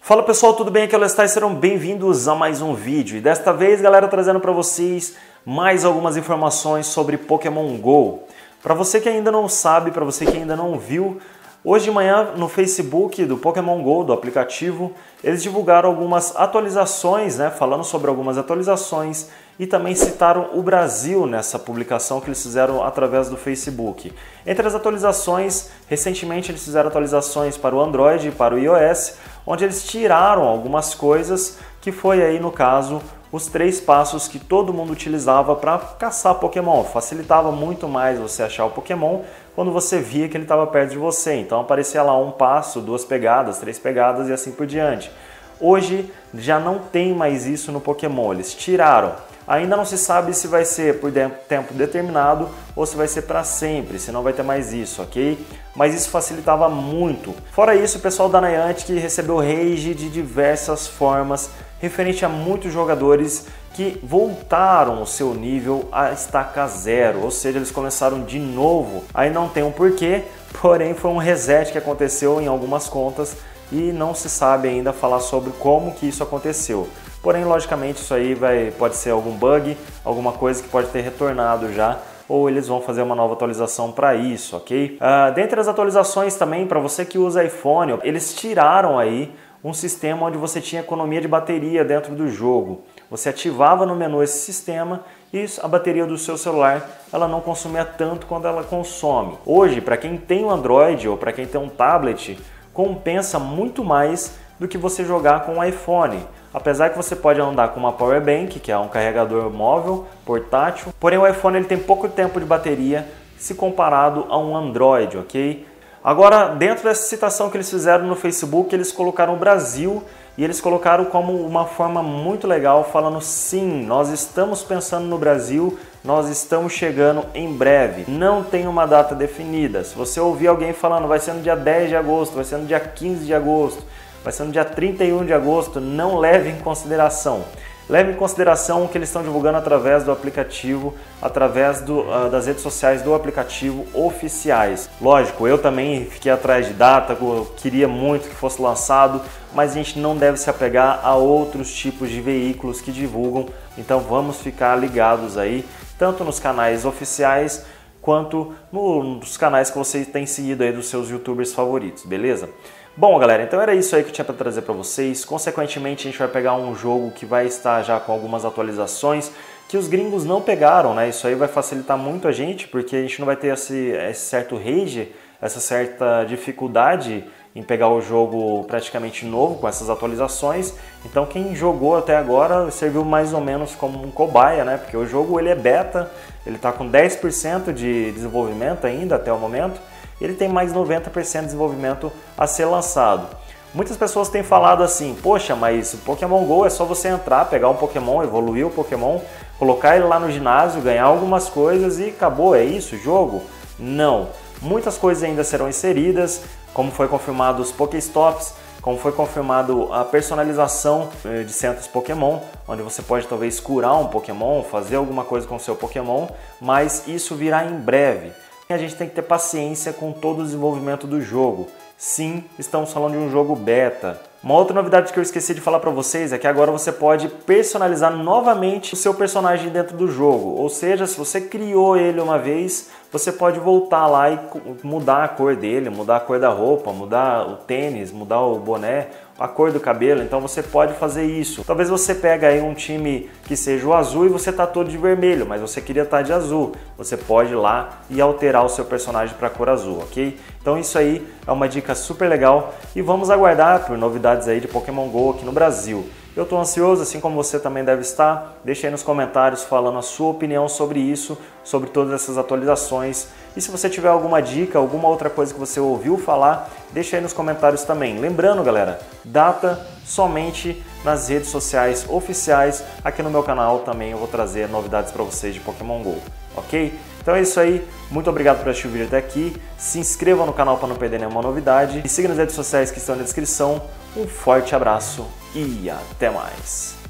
Fala pessoal, tudo bem? Aqui é o Lestai, serão bem-vindos a mais um vídeo. E desta vez, galera, trazendo para vocês mais algumas informações sobre Pokémon GO. Para você que ainda não sabe, para você que ainda não viu, hoje de manhã no Facebook do Pokémon GO, do aplicativo, eles divulgaram algumas atualizações, falando sobre algumas atualizações e também citaram o Brasil nessa publicação que eles fizeram através do Facebook. Entre as atualizações, recentemente eles fizeram atualizações para o Android e para o iOS, onde eles tiraram algumas coisas que foi aí no caso os 3 passos que todo mundo utilizava para caçar Pokémon. Facilitava muito mais você achar o Pokémon quando você via que ele estava perto de você. Então aparecia lá 1 passo, 2 pegadas, 3 pegadas e assim por diante. Hoje já não tem mais isso no Pokémon, eles tiraram. Ainda não se sabe se vai ser por tempo determinado ou se vai ser para sempre, se não vai ter mais isso, ok? Mas isso facilitava muito. Fora isso, o pessoal da Niantic recebeu rage de diversas formas referente a muitos jogadores que voltaram o seu nível a estaca 0, ou seja, eles começaram de novo. Aí não tem um porquê, porém foi um reset que aconteceu em algumas contas e não se sabe ainda falar sobre como que isso aconteceu. Porém, logicamente, isso aí pode ser algum bug, alguma coisa que pode ter retornado já, ou eles vão fazer uma nova atualização para isso, ok? Dentre as atualizações também, para você que usa iPhone, eles tiraram aí um sistema onde você tinha economia de bateria dentro do jogo. Você ativava no menu esse sistema e a bateria do seu celular ela não consumia tanto quanto ela consome. Hoje, para quem tem um Android ou para quem tem um tablet, compensa muito mais do que você jogar com um iPhone. Apesar que você pode andar com uma Power Bank, que é um carregador móvel, portátil, porém o iPhone ele tem pouco tempo de bateria se comparado a um Android, ok? Agora, dentro dessa citação que eles fizeram no Facebook, eles colocaram o Brasil e eles colocaram como uma forma muito legal, falando sim, nós estamos pensando no Brasil, nós estamos chegando em breve. Não tem uma data definida. Se você ouvir alguém falando vai ser no dia 10 de agosto, vai ser no dia 15 de agosto, vai ser no dia 31 de agosto, não leve em consideração. Leve em consideração o que eles estão divulgando através do aplicativo, através das redes sociais do aplicativo oficiais. Lógico, eu também fiquei atrás de data, eu queria muito que fosse lançado, mas a gente não deve se apegar a outros tipos de veículos que divulgam, então vamos ficar ligados aí, tanto nos canais oficiais, quanto nos canais que você tem seguido aí dos seus youtubers favoritos, beleza? Bom, galera, então era isso aí que eu tinha para trazer para vocês. Consequentemente, a gente vai pegar um jogo que vai estar já com algumas atualizações que os gringos não pegaram, né? Isso aí vai facilitar muito a gente, porque a gente não vai ter esse certo rage, essa certa dificuldade em pegar o jogo praticamente novo com essas atualizações. Então quem jogou até agora serviu mais ou menos como um cobaia, né? Porque o jogo ele é beta, ele está com 10% de desenvolvimento ainda até o momento. Ele tem mais 90% de desenvolvimento a ser lançado. Muitas pessoas têm falado assim, poxa, mas o Pokémon GO é só você entrar, pegar um Pokémon, evoluir o Pokémon, colocar ele lá no ginásio, ganhar algumas coisas e acabou, é isso o jogo? Não, muitas coisas ainda serão inseridas, como foi confirmado os Pokéstops, como foi confirmado a personalização de centros Pokémon, onde você pode talvez curar um Pokémon, fazer alguma coisa com o seu Pokémon, mas isso virá em breve. A gente tem que ter paciência com todo o desenvolvimento do jogo. Sim, estamos falando de um jogo beta. Uma outra novidade que eu esqueci de falar para vocês é que agora você pode personalizar novamente o seu personagem dentro do jogo. Ou seja, se você criou ele uma vez, você pode voltar lá e mudar a cor dele, mudar a cor da roupa, mudar o tênis, mudar o boné, a cor do cabelo, então você pode fazer isso. Talvez você pegue aí um time que seja o azul e você tá todo de vermelho, mas você queria estar de azul. Você pode ir lá e alterar o seu personagem para a cor azul, ok? Então isso aí é uma dica super legal e vamos aguardar por novidades aí de Pokémon GO aqui no Brasil. Eu estou ansioso, assim como você também deve estar. Deixe aí nos comentários falando a sua opinião sobre isso, sobre todas essas atualizações. E se você tiver alguma dica, alguma outra coisa que você ouviu falar, deixe aí nos comentários também. Lembrando, galera, data somente nas redes sociais oficiais. Aqui no meu canal também eu vou trazer novidades para vocês de Pokémon GO, ok? Então é isso aí, muito obrigado por assistir o vídeo até aqui. Se inscreva no canal para não perder nenhuma novidade. E siga nas redes sociais que estão na descrição. Um forte abraço e até mais!